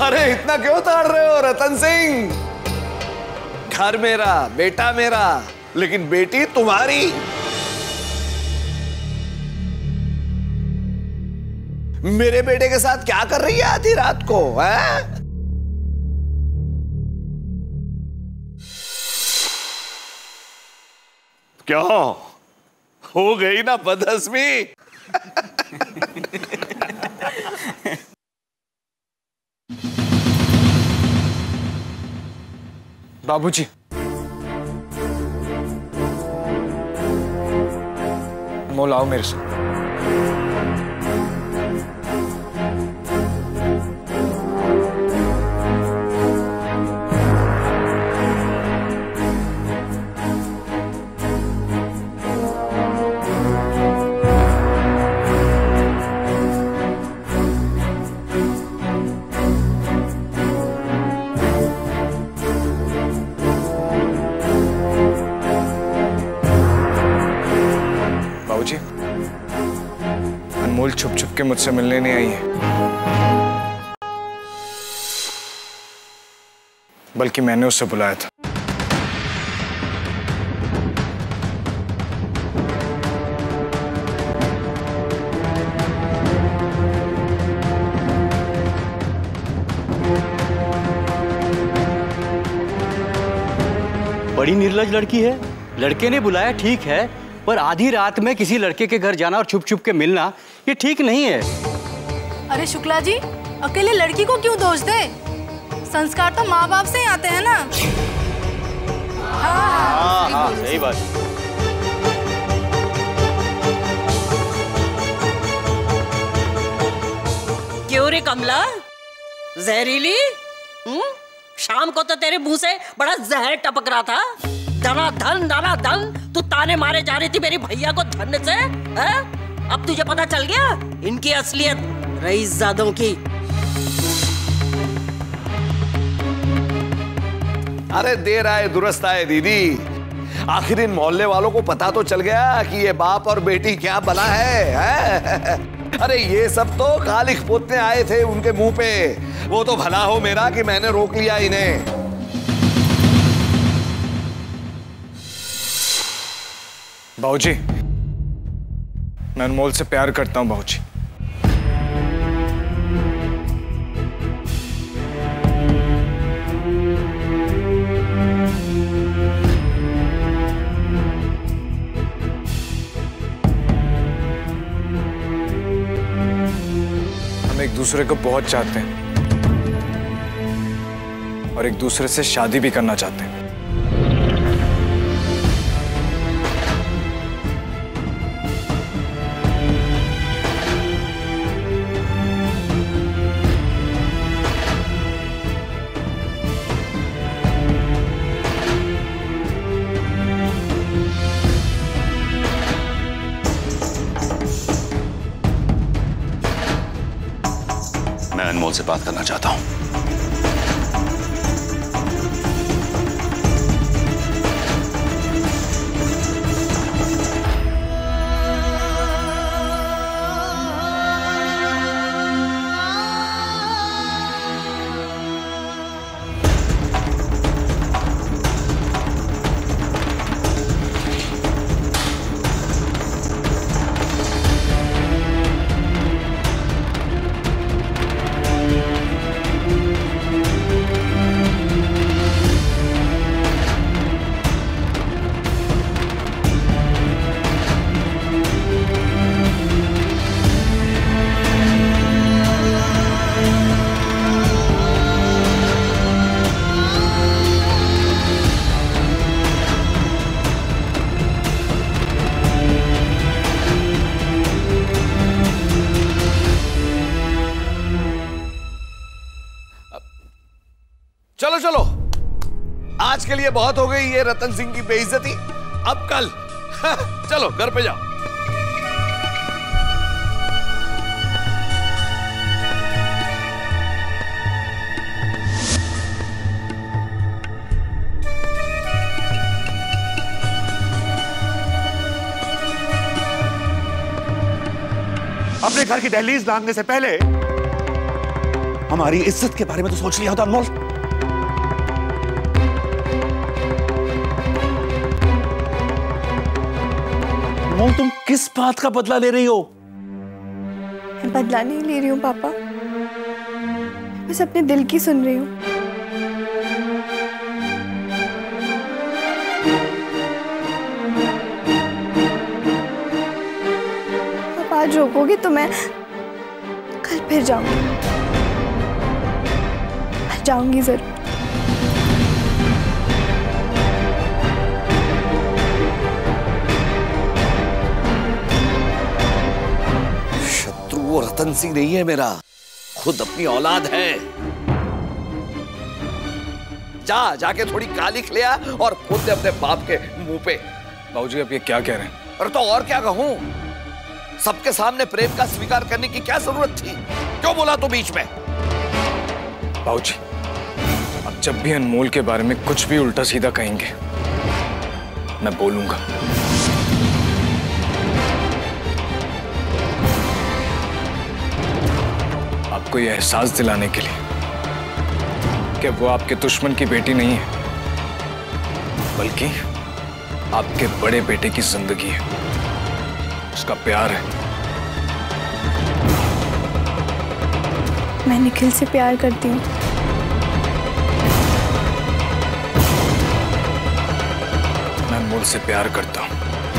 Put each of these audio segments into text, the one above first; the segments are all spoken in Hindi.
अरे इतना क्यों ताड़ रहे हो रतन सिंह? घर मेरा, बेटा मेरा, लेकिन बेटी तुम्हारी। मेरे बेटे के साथ क्या कर रही है आधी रात को, है? क्यों हो गई ना बदहजमी? बाबूजी, अनमोल आओ मेरे साथ। अनमोल छुप छुप के मुझसे मिलने नहीं आई है, बल्कि मैंने उससे बुलाया था। बड़ी निर्लज लड़की है। लड़के ने बुलाया ठीक है, पर आधी रात में किसी लड़के के घर जाना और छुप छुप के मिलना ये ठीक नहीं है। अरे शुक्ला जी, अकेले लड़की को क्यों दोष दे? संस्कार तो माँ बाप से ही आते हैं ना। हाँ, सही बात। क्यों रे कमला, जहरीली? शाम को तो तेरे मुंह से बड़ा जहर टपक रहा था। दाना धन तू ताने मारे जा रही थी मेरी भैया को धन से, है? अब तुझे पता चल गया इनकी असलियत, रईसजादों की। अरे देर आए दुरुस्त आए दीदी। आखिर इन मोहल्ले वालों को पता तो चल गया कि ये बाप और बेटी क्या बना है? अरे ये सब तो कालिख पोतने आए थे उनके मुंह पे। वो तो भला हो मेरा कि मैंने रोक लिया इन्हें। बाबूजी, मैं अनमोल से प्यार करता हूं बाबूजी। हम एक दूसरे को बहुत चाहते हैं और एक दूसरे से शादी भी करना चाहते हैं। मैं अनमोल से बात करना चाहता हूं। चलो चलो, आज के लिए बहुत हो गई ये रतन सिंह की बेइज्जती। अब कल चलो घर पे जाओ। अपने घर की दहलीज लांघने से पहले हमारी इज्जत के बारे में तो सोच लिया होता अनमोल। अनमोल, तुम किस बात का बदला ले रही हो? मैं बदला नहीं ले रही हूँ पापा, बस अपने दिल की सुन रही हूँ। आप आज रोकोगे तो मैं कल फिर जाऊंगी, जाऊंगी जरूर। शत्रु वो रतन सिंह नहीं है मेरा, खुद अपनी औलाद है। जाके थोड़ी काली खिलिया और पोत दे अपने बाप के मुंह पे। बाबूजी, आप ये क्या कह रहे हैं? अरे तो और क्या कहूं? सबके सामने प्रेम का स्वीकार करने की क्या जरूरत थी? क्यों बोला तू बीच में? बाबूजी, अब जब भी अनमोल के बारे में कुछ भी उल्टा सीधा कहेंगे, मैं बोलूंगा। आपको यह एहसास दिलाने के लिए कि वो आपके दुश्मन की बेटी नहीं है, बल्कि आपके बड़े बेटे की जिंदगी है, उसका प्यार है। मैं निखिल से प्यार करती हूँ। मैं अनमोल से प्यार करता हूँ।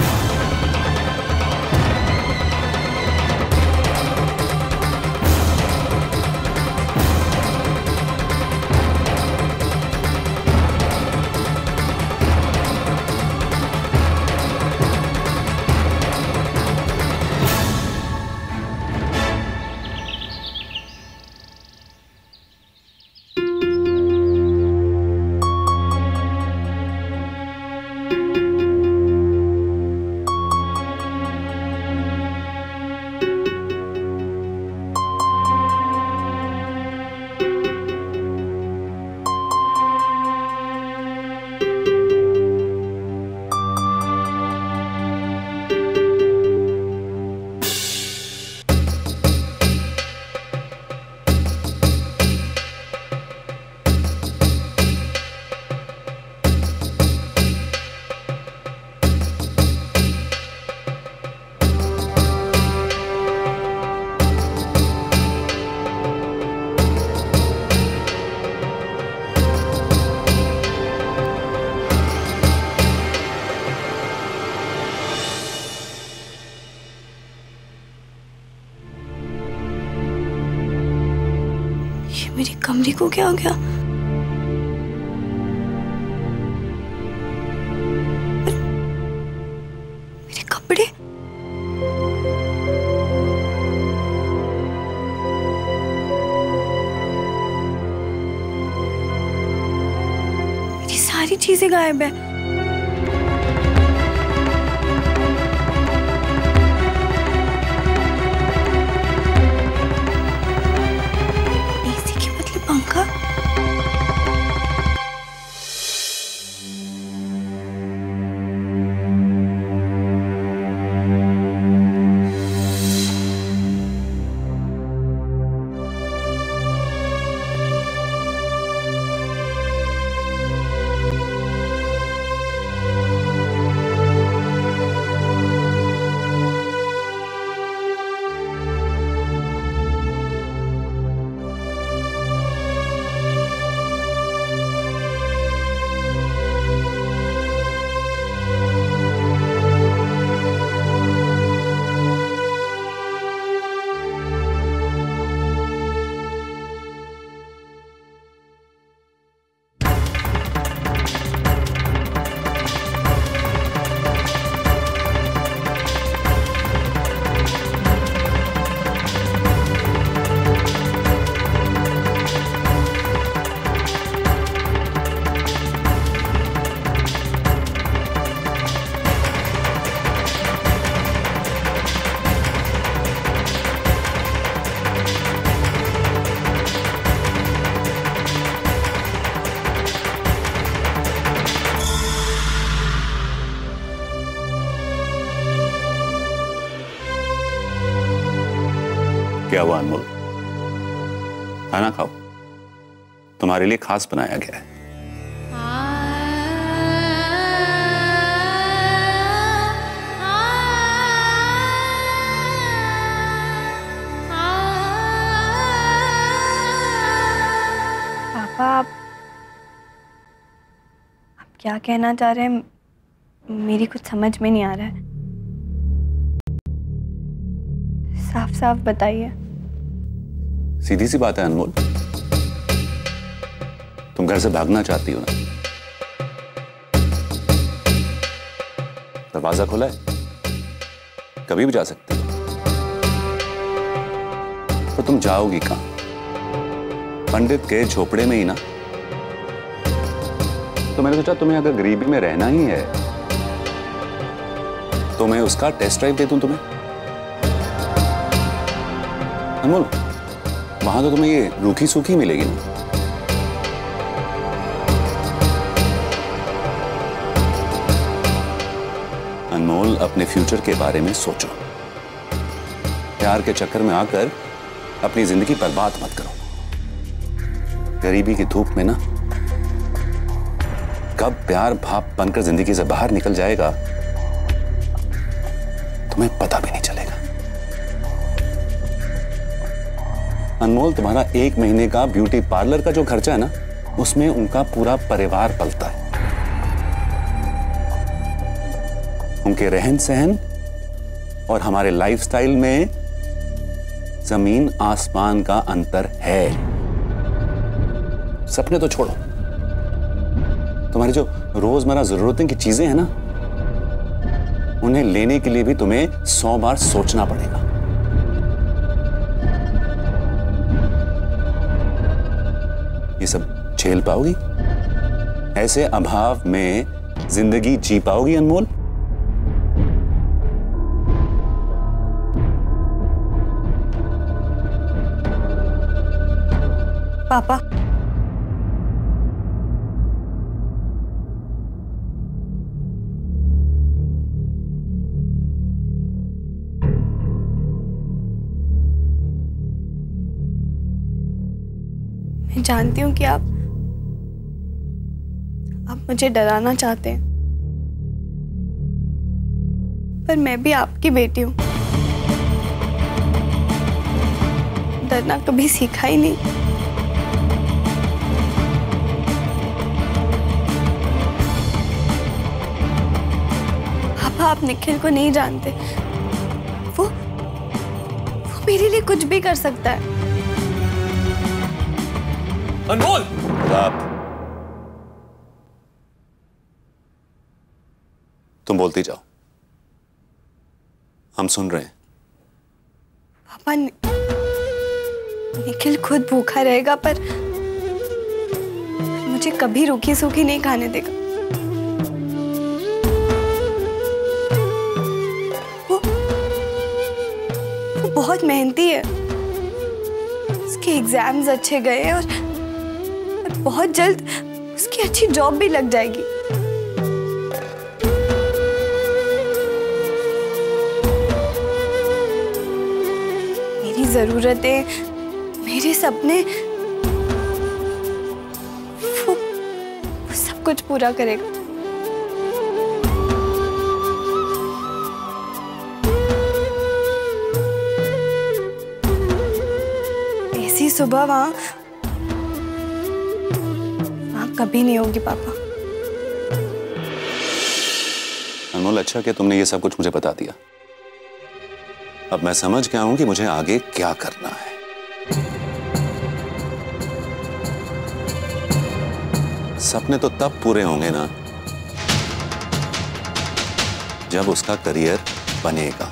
मेरी कमरे को क्या हो गया? मेरे कपड़े? मेरी सारी चीजें गायब है। क्या हुआ अनमोल? खाना खाओ, तुम्हारे लिए खास बनाया गया है। पापा आप क्या कहना चाह रहे हैं, मेरी कुछ समझ में नहीं आ रहा है। साफ साफ बताइए। सीधी सी बात है अनमोल, तुम घर से भागना चाहती हो ना? दरवाजा खुला है, कभी भी जा सकती हो। तो तुम जाओगी कहां? पंडित के झोपड़े में ही ना। तो मैंने सोचा तुम्हें अगर गरीबी में रहना ही है तो मैं उसका टेस्ट ड्राइव दे दूं तुम्हें। अनमोल, वहां तो तुम्हें ये रूखी सूखी मिलेगी ना। अनमोल, अपने फ्यूचर के बारे में सोचो। प्यार के चक्कर में आकर अपनी जिंदगी बर्बाद मत करो। गरीबी की धूप में ना कब प्यार भाप बनकर जिंदगी से बाहर निकल जाएगा तुम्हें पता भी नहीं चलेगा। अनमोल, तुम्हारा 1 महीने का ब्यूटी पार्लर का जो खर्चा है ना, उसमें उनका पूरा परिवार पलता है। उनके रहन सहन और हमारे लाइफस्टाइल में जमीन आसमान का अंतर है। सपने तो छोड़ो, तुम्हारी जो रोजमर्रा जरूरतें की चीजें हैं ना, उन्हें लेने के लिए भी तुम्हें 100 बार सोचना पड़ेगा। ये सब झेल पाओगी? ऐसे अभाव में जिंदगी जी पाओगी अनमोल? पापा, मैं जानती हूँ कि आप मुझे डराना चाहते हैं, पर मैं भी आपकी बेटी हूँ। डरना कभी सीखा ही नहीं। पापा, आप निखिल को नहीं जानते। वो मेरे लिए कुछ भी कर सकता है। अनमोल! आप तुम बोलती जाओ, हम सुन रहे हैं। पापा, निखिल खुद भूखा रहेगा, पर मुझे कभी रूखी सूखी नहीं खाने देगा। वो बहुत मेहनती है। उसके एग्जाम्स अच्छे गए और बहुत जल्द उसकी अच्छी जॉब भी लग जाएगी। मेरी जरूरतें, मेरे सपने, वो सब कुछ पूरा करेगा। ऐसी सुबह वहां कभी नहीं होगी पापा। अनमोल, अच्छा कि तुमने ये सब कुछ मुझे बता दिया। अब मैं समझ गया हूं कि मुझे आगे क्या करना है। सपने तो तब पूरे होंगे ना जब उसका करियर बनेगा।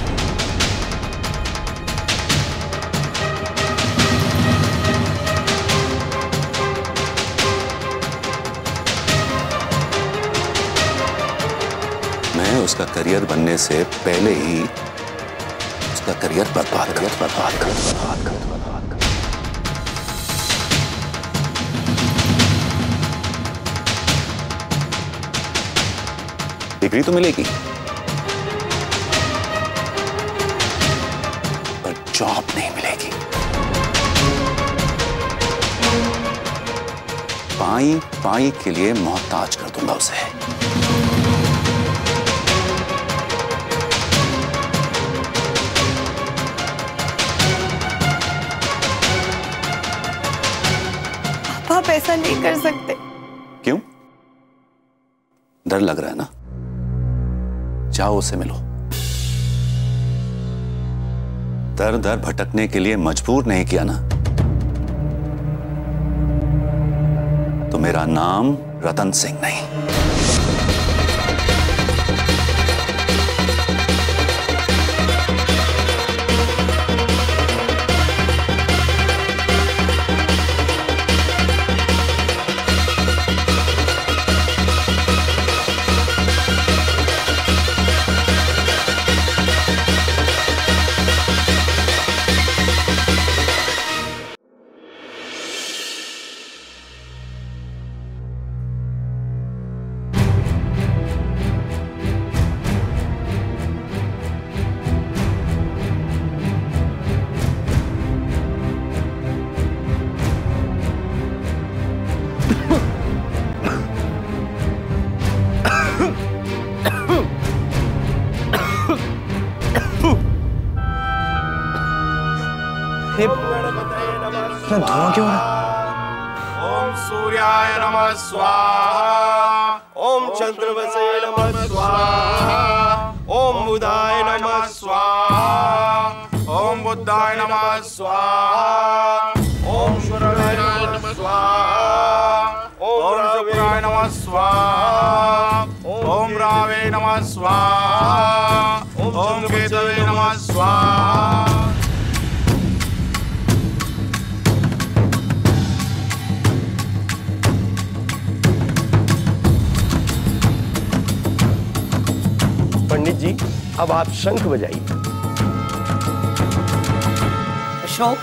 मैं उसका करियर बनने से पहले ही उसका करियर बर्बाद कर। डिग्री तो मिलेगी, पर जॉब नहीं मिलेगी। पाई पाई के लिए मोहताज कर दूंगा उसे। आप ऐसा नहीं कर सकते। क्यों? डर लग रहा है ना? जाओ उसे मिलो। दर दर भटकने के लिए मजबूर नहीं किया ना, तो मेरा नाम रतन सिंह नहीं। धुआं क्यों है? ओम सूर्याय नमः स्वाहा, ओम चंद्रवसे नमः स्वाहा, ओम बुधाय नमः स्वाहा, ओम बुद्धाय नमः स्वाहा, ओम शुक्राय नमः स्वाहा, ओम शुक्राय नमः स्वाहा, ओम रावे नमः स्वाहा, ओम केतवे नमः स्वाहा। पंडित जी, अब आप शंख बजाइए। अशोक,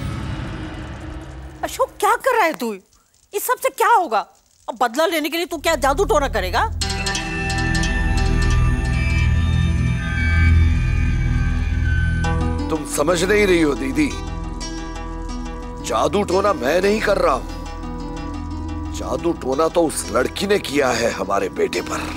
अशोक क्या कर रहा है तू? इस सब से क्या होगा? अब बदला लेने के लिए तू क्या जादू टोना करेगा? तुम समझ नहीं रही हो दीदी, जादू टोना मैं नहीं कर रहा हूं। जादू टोना तो उस लड़की ने किया है हमारे बेटे पर।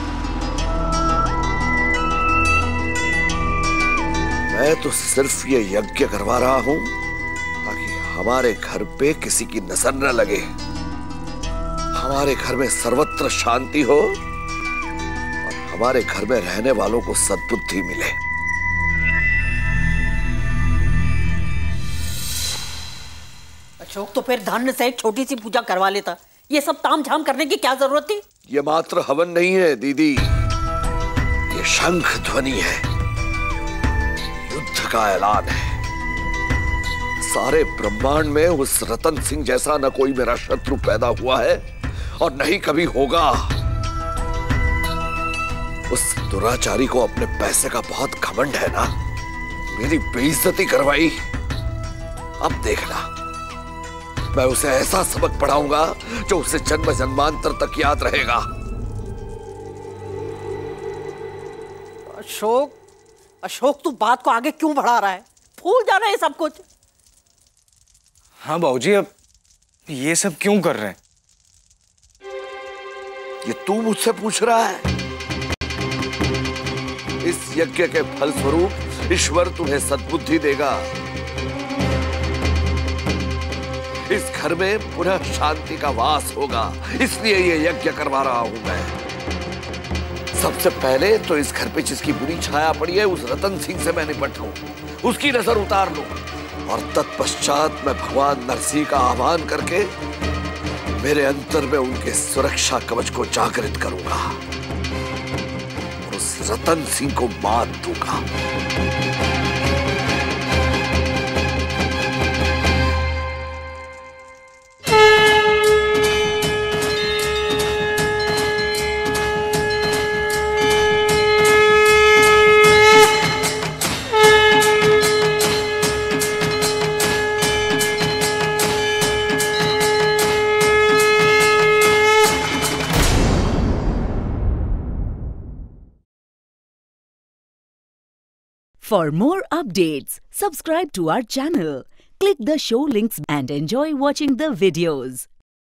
मैं तो सिर्फ ये यज्ञ करवा रहा हूं ताकि हमारे घर पे किसी की नजर न लगे, हमारे घर में सर्वत्र शांति हो और हमारे घर में रहने वालों को सद्बुद्धि मिले। अशोक, तो फिर धन से एक छोटी सी पूजा करवा लेता। ये सब ताम झाम करने की क्या जरूरत थी? ये मात्र हवन नहीं है दीदी, ये शंख ध्वनि है, युद्ध का ऐलान है। सारे ब्रह्मांड में उस रतन सिंह जैसा न कोई मेरा शत्रु पैदा हुआ है और न ही कभी होगा। उस दुराचारी को अपने पैसे का बहुत घमंड है ना, मेरी बेइज्जती करवाई। अब देखना, मैं उसे ऐसा सबक पढ़ाऊंगा जो उसे जन्म जन्मांतर तक याद रहेगा। अशोक, अशोक तू बात को आगे क्यों बढ़ा रहा है? भूल जाना है सब कुछ। हाँ बाबूजी, अब ये सब क्यों कर रहे हैं? ये तू मुझसे पूछ रहा है? इस यज्ञ के फल स्वरूप ईश्वर तुम्हें सद्बुद्धि देगा। इस घर में पुनः शांति का वास होगा, इसलिए ये यज्ञ करवा रहा हूं मैं। सबसे पहले तो इस घर पे जिसकी बुरी छाया पड़ी है उस रतन सिंह से मैं निपट लूं, उसकी नजर उतार लूं और तत्पश्चात मैं भगवान नरसिंह का आह्वान करके मेरे अंतर में उनके सुरक्षा कवच को जागृत करूंगा और उस रतन सिंह को मात दूंगा। For more updates, subscribe to our channel, click the show links and enjoy watching the videos.